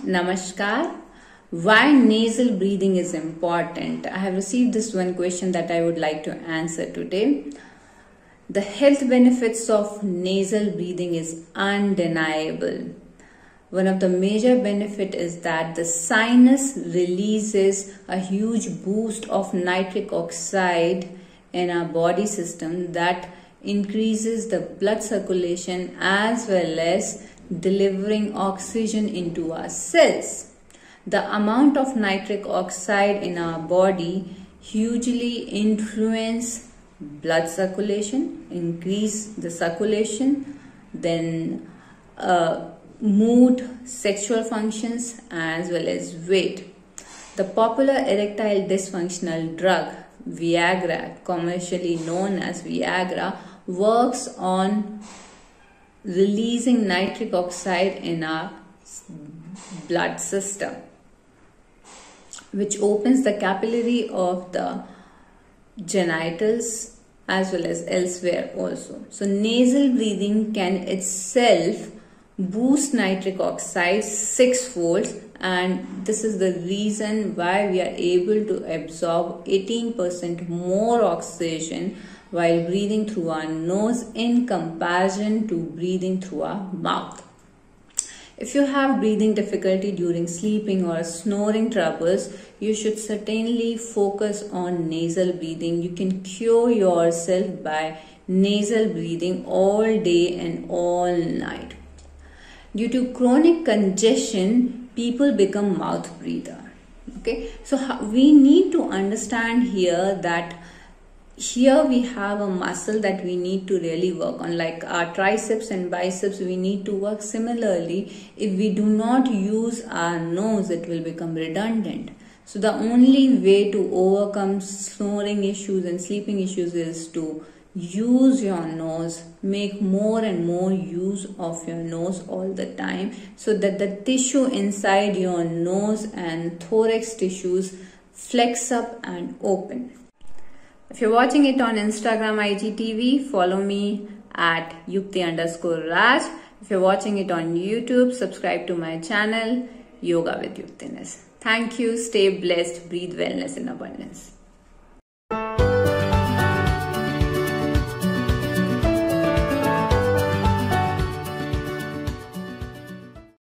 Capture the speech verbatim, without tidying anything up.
Namaskar. Why nasal breathing is important? I have received this one question that I would like to answer today. The health benefits of nasal breathing is undeniable. One of the major benefit is that the sinus releases a huge boost of nitric oxide in our body system that increases the blood circulation as well as delivering oxygen into our cells. The amount of nitric oxide in our body hugely influence blood circulation, increase the circulation, then uh, mood, sexual functions as well as weight. The popular erectile dysfunctional drug Viagra, commercially known as Viagra, works on releasing nitric oxide in our blood system, which opens the capillary of the genitals as well as elsewhere also. So nasal breathing can itself boost nitric oxide sixfold, and this is the reason why we are able to absorb eighteen percent more oxygen while breathing through our nose in comparison to breathing through our mouth. If you have breathing difficulty during sleeping or snoring troubles, you should certainly focus on nasal breathing. You can cure yourself by nasal breathing all day and all night. Due to chronic congestion, people become mouth breather. Okay, so we need to understand here that here we have a muscle that we need to really work on, like our triceps and biceps. We need to work similarly. If we do not use our nose, it will become redundant. So the only way to overcome snoring issues and sleeping issues is to use your nose. Make more and more use of your nose all the time, so that the tissue inside your nose and thorax tissues flex up and open. If you're watching it on Instagram, I G T V, follow me at Yukti underscore Raj. If you're watching it on YouTube, subscribe to my channel, Yoga with Yuktiness. Thank you. Stay blessed. Breathe wellness in abundance.